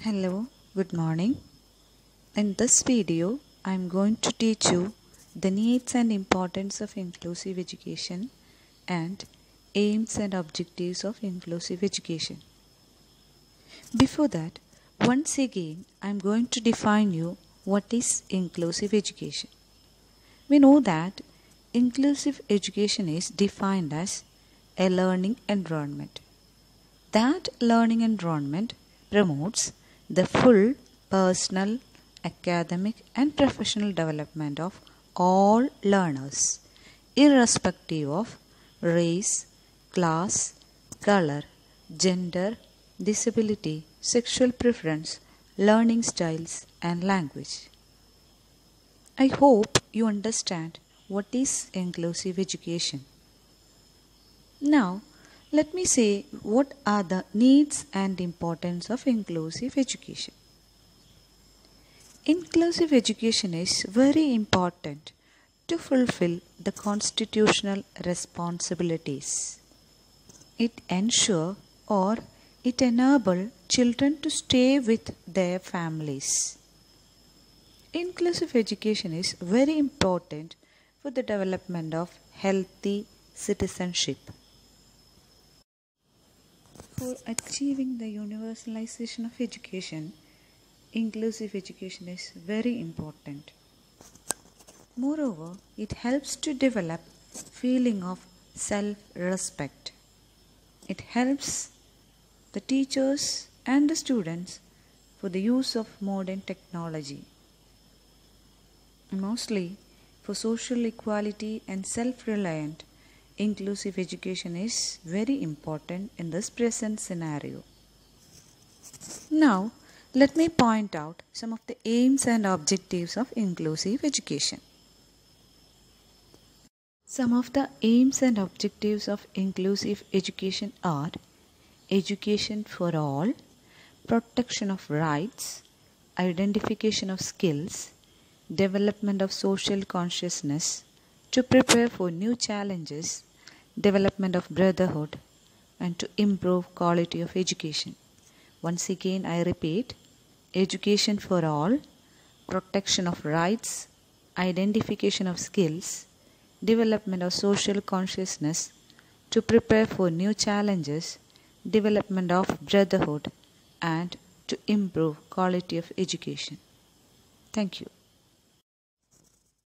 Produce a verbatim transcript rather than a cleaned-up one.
Hello, good morning. In this video, I am going to teach you the needs and importance of inclusive education and aims and objectives of inclusive education. Before that, once again, I am going to define you what is inclusive education. We know that inclusive education is defined as a learning environment. That learning environment promotes the full personal, academic, and professional development of all learners, irrespective of race, class, color, gender, disability, sexual preference, learning styles, and language. I hope you understand what is inclusive education. Now, let me say what are the needs and importance of inclusive education. Inclusive education is very important to fulfill the constitutional responsibilities. It ensures or it enables children to stay with their families. Inclusive education is very important for the development of healthy citizenship. For achieving the universalization of education, inclusive education is very important. Moreover, it helps to develop feeling of self-respect. It helps the teachers and the students for the use of modern technology. Mostly for social equality and self-reliant, inclusive education is very important in this present scenario. Now, let me point out some of the aims and objectives of inclusive education. Some of the aims and objectives of inclusive education are education for all, protection of rights, identification of skills, development of social consciousness, to prepare for new challenges, development of brotherhood, and to improve quality of education. Once again, I repeat, education for all, protection of rights, identification of skills, development of social consciousness, to prepare for new challenges, development of brotherhood, and to improve quality of education. Thank you.